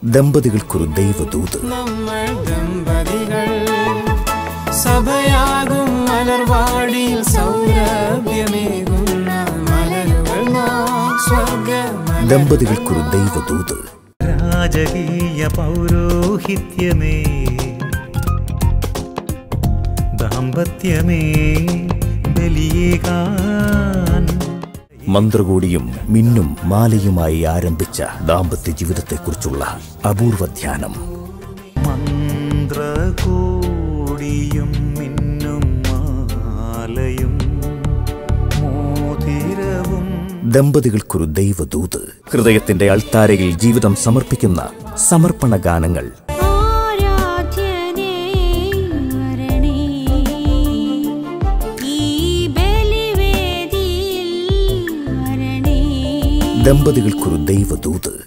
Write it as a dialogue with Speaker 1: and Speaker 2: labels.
Speaker 1: ദമ്പതികൾക്കൊരു ദൈവദൂത്. ദമ്പതികൾക്കൊരു ദൈവദൂത്.
Speaker 2: രാജകീയ പൗരോഹിത്യമേ, ദാമ്പത്യമേ ബലിയേകാൻ.
Speaker 1: മന്ത്രകോടിയും മിന്നും മാലയുമായി ആരംഭിച്ച ദാമ്പത്യ ജീവിതത്തെക്കുറിച്ചുള്ള അപൂർവ ധ്യാനം.
Speaker 2: മന്ത്രകോടിയും മിന്നും മാലയും മോതിരവും.
Speaker 1: ദമ്പതികൾക്കൊരു ദൈവദൂത്. ഹൃദയത്തിന്റെ അൾത്താരയിൽ ജീവിതം സമർപ്പിക്കുന്ന സമർപ്പണ ഗാനങ്ങൾ. ദമ്പതികൾക്കൊരു ദൈവദൂത്.